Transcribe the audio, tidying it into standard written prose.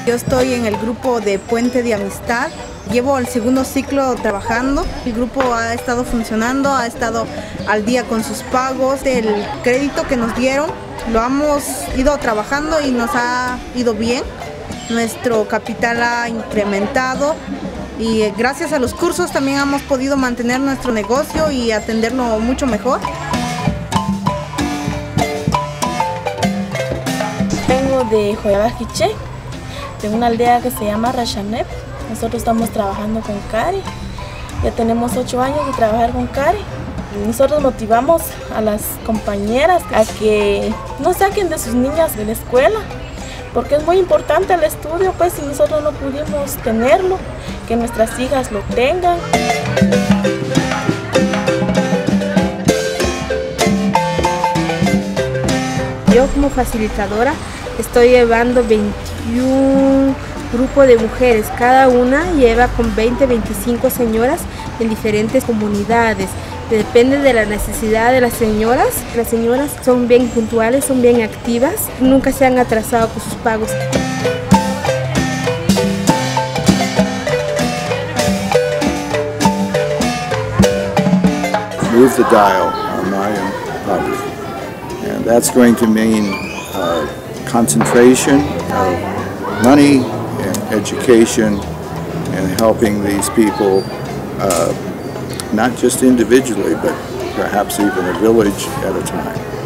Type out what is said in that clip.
Yo estoy en el grupo de Puente de Amistad. Llevo el segundo ciclo trabajando. El grupo ha estado funcionando, ha estado al día con sus pagos. El crédito que nos dieron lo hemos ido trabajando y nos ha ido bien. Nuestro capital ha incrementado y gracias a los cursos también hemos podido mantener nuestro negocio y atenderlo mucho mejor. Vengo de Joyabajiche, de una aldea que se llama Rashanep. Nosotros estamos trabajando con CARI. Ya tenemos 8 años de trabajar con CARI. Nosotros motivamos a las compañeras a que no saquen de sus niñas de la escuela, porque es muy importante el estudio, pues si nosotros no pudimos tenerlo, que nuestras hijas lo tengan. Yo como facilitadora estoy llevando 21 grupos de mujeres, cada una lleva con 20-25 señoras en diferentes comunidades. Depende de la necesidad de las señoras. Las señoras son bien puntuales, son bien activas, nunca se han atrasado con sus pagos. Move the dial on Mayan poverty, and that's going to mean concentration of money and education and helping these people not just individually, but perhaps even a village at a time.